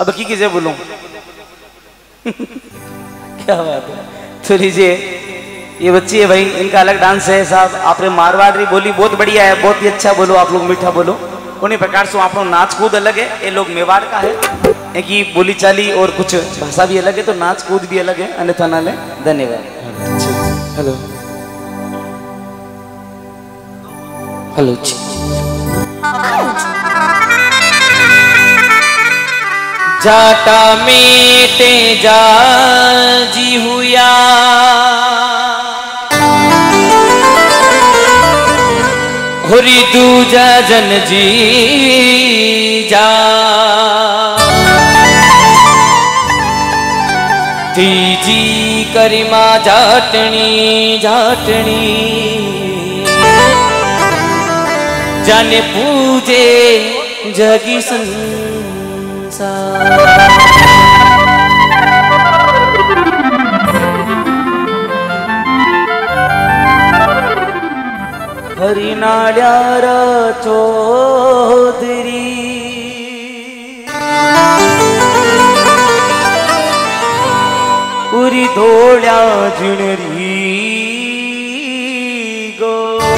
अब की जय बोलूं क्या बात है। तो लीजिए ये बच्ची है भाई, इनका अलग डांस है साहब। आपने मारवाड़ी बोली बहुत बढ़िया है, बहुत ही अच्छा बोलो, आप लोग मीठा बोलो। उन्हीं प्रकार से आप लोग नाच कूद अलग है, ये लोग मेवाड़ का है, एक ही बोली चाली और कुछ भाषा भी अलग है, तो नाच कूद भी अलग है, अन्यथा ना ले। धन्यवाद। हेलो हेलो जाटा में तेजा जी हुआ होरी दूजा जन जी जा तीजी करिमा जाटनी जाटनी जाने पूजे जगी संसार। हरिनाड्यार चौधरी उरी धोळ्या जिणरी गो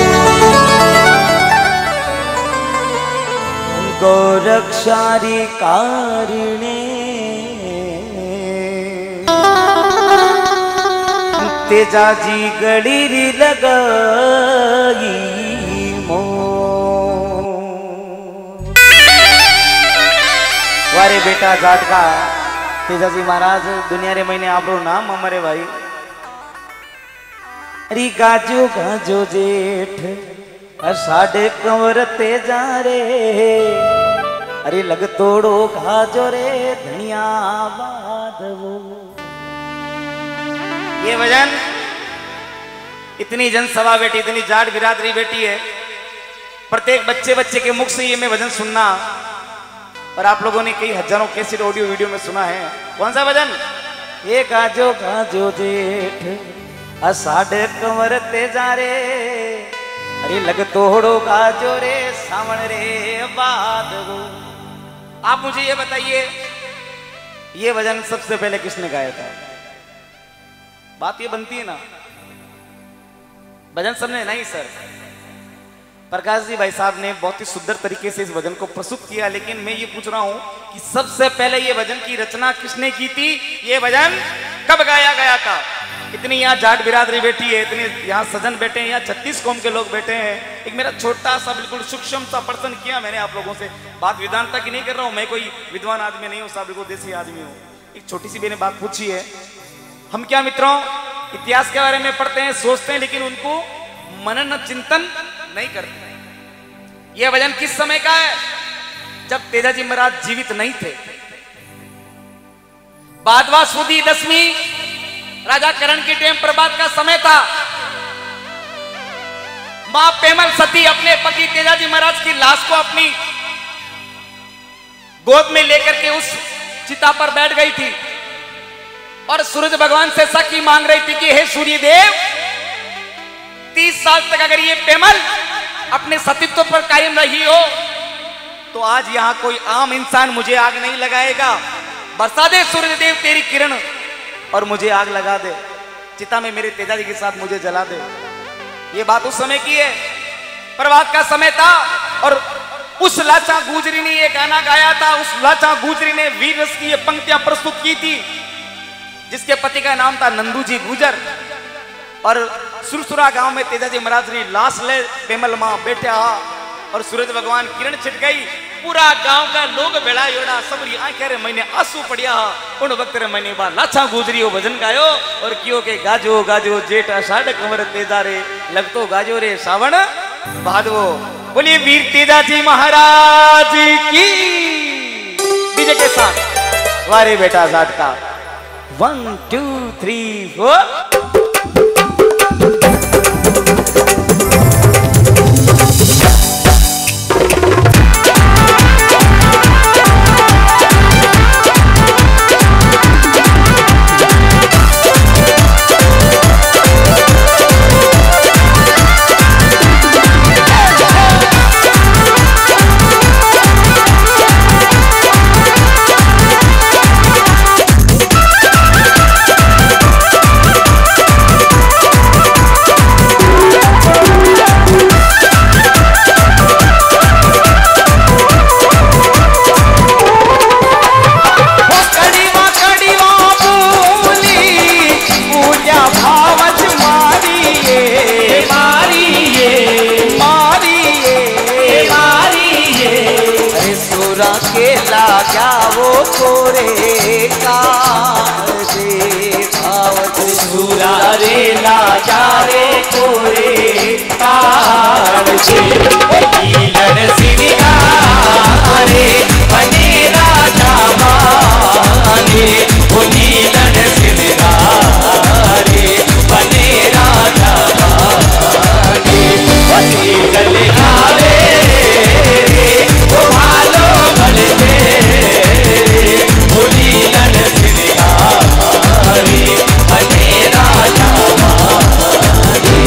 गोरक्षारी कारिणे तेजाजी गडीरी लगाई मो। वारे बेटा जाटका तेजाजी महाराज दुनिया रे महीने आप नाम हमारे भाई। अरे गाजो गाजो जेठ साढ़े कंवर तेजा रे, अरे लग तोड़ो गाजो रे धनिया बादवो। ये भजन इतनी जनसभा बैठी, इतनी जाट बिरादरी बैठी है, प्रत्येक बच्चे बच्चे के मुख से ये मैं भजन सुनना, और आप लोगों ने कई हजारों कैसेट ऑडियो वीडियो में सुना है। कौन सा भजन? ये गाजो गाजो जेठ साढ़े कंवर तेजा रे, अरे लग तोड़ो गाजो रे सावण रे बादवो। आप मुझे ये बताइए, ये भजन सबसे पहले किसने गाया था? बात ये बनती है ना, भजन सबने नहीं सर, प्रकाश जी भाई साहब ने बहुत ही सुंदर तरीके से इस भजन को प्रस्तुत किया, लेकिन मैं ये पूछ रहा हूं कि सबसे पहले ये भजन की रचना किसने की थी? ये भजन कब गाया गया था? इतनी यहाँ जाट बिरादरी बैठी है, इतने यहाँ सजन बैठे हैं, यहाँ 36 कौम के लोग बैठे हैं। एक मेरा छोटा सा बिल्कुल सूक्ष्म सा प्रश्न किया मैंने आप लोगों से, बात विद्वानता की नहीं कर रहा हूँ, मैं कोई विद्वान आदमी नहीं हूँ साहब, बिल्कुल देसी आदमी हूँ। एक छोटी सी मैंने बात पूछी है, हम क्या मित्रों इतिहास के बारे में पढ़ते हैं, सोचते हैं, लेकिन उनको मनन चिंतन नहीं करते। यह भजन किस समय का है? जब तेजाजी महाराज जीवित नहीं थे। बादवा सुदी 10वीं राजा करण के टाइम प्रभात का समय था। मां पेमल सती अपने पति तेजाजी महाराज की लाश को अपनी गोद में लेकर के उस चिता पर बैठ गई थी और सूरज भगवान से सखी मांग रही थी कि हे सूर्य देव, 30 साल तक अगर ये पेमल अपने सतीत्व पर कायम रही हो तो आज यहां कोई आम इंसान मुझे आग नहीं लगाएगा। बरसा दे सूर्य देव तेरी किरण और मुझे आग लगा दे, चिता में मेरे तेजाजी के साथ मुझे जला दे। ये बात उस समय की है, प्रभात का समय था, और उस लाचा गुजरी ने ये गाना गाया था। उस लाचा गुजरी ने वीर रस की ये पंक्तियां प्रस्तुत की थी, जिसके पति का नाम था नंदू जी गुजर। और सुरसुरा गांव में तेजाजी महाराज ने लाश ले पेमल मां बैठा और सूरज भगवान किरण छिट गई, पूरा गांव का लोग बेड़ा योड़ा सब आंखें रे मैंने आंसू पड़िया। उन वक्त रे मैंने बा लाछा गुजरी हो भजन गायो और कियो के गाजो गाजो जेठ आषाढ़ कंवर तेजा रे, लगतो गाजो रे सावण भादवो। बोलिए वीर तेजाजी महाराज की। डीजे के साथ वारे बेटा जाट का 1 2 3 4। कोरे काजे धावत झूला रे लाजा रे कोरे काजे नीलन सिंगारे बने राजा माने वो नीलन सिंगारे बने राजा माने बने गले आवे वो भालो बलते वो नीलन सिंगारे बने राजा माने।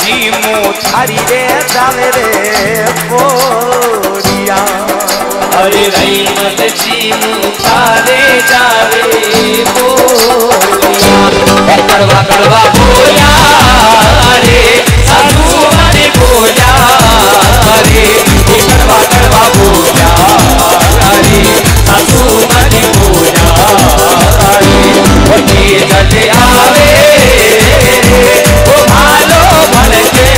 जी मोछारी रे जावे रे पोरिया। अरे रईमल जी मुखारे जावे बोलिया। कड़वा कड़वा बोया रे साधु मन बोया रे, कड़वा कड़वा बोया रे साधु मन बोया रे। जल आवे वो भालो भल के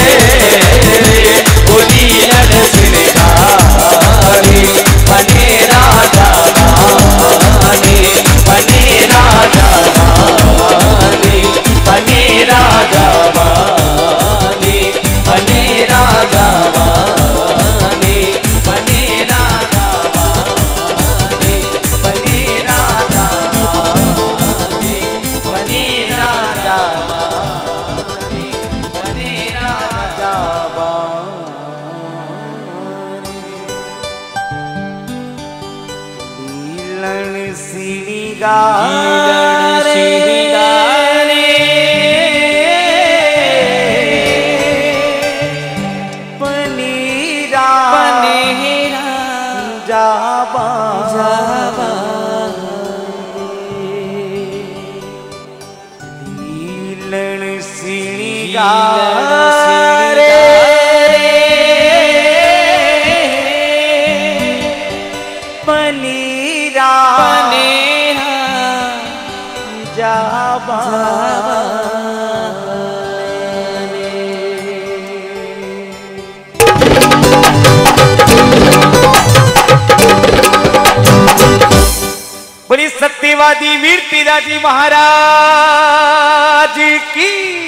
बोलियन सिरकारे, बने राजा बने, बने राजा बने, बने राजा बने, बने राजा बने, बने राजा बने, बने राजा बने, बने राजा बने, बने राजा लीलन सिंगारे पनीरा जाबा लीलन सिंगारे पनीरा जाबा बोली सत्यवादी वीर पिताजी महाराज की